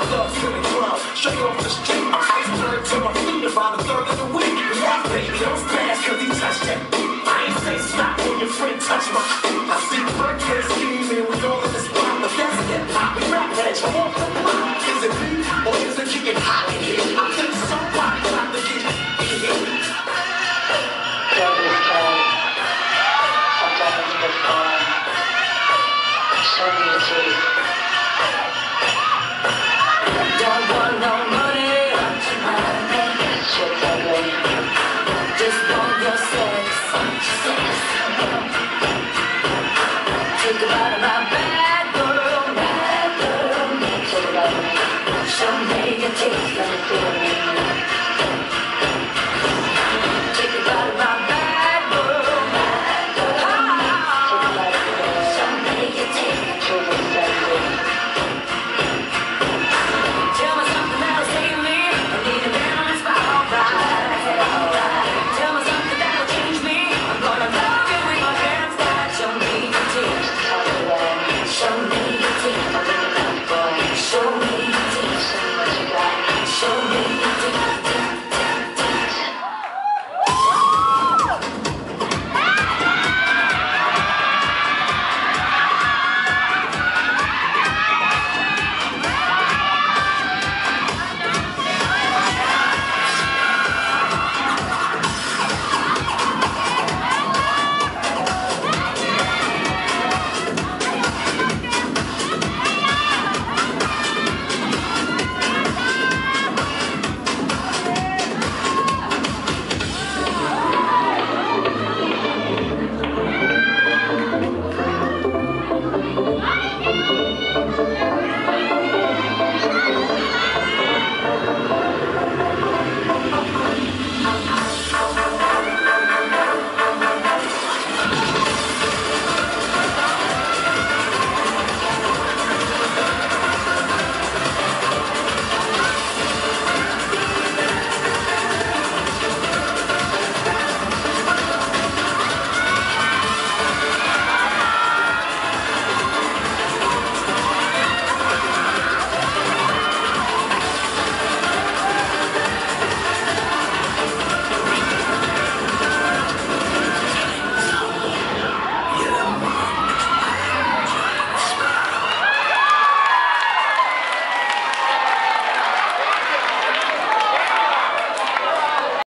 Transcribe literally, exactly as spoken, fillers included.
My thugs feeling drunk, straight off the street. My iceberg to my feet about a third of the week. That baby don't pass cause he touched that. I ain't say stop when your friend touch my. I see breakfast scheming, we all in the spot. But that's hip hop, we rap heads, I want the block. Is it me or is it kicking hot in here? I think somebody got to get hit. Devil's town, sometimes it's good fun. Show me your teeth. Don't want no money, shit's ugly. Just want your sex.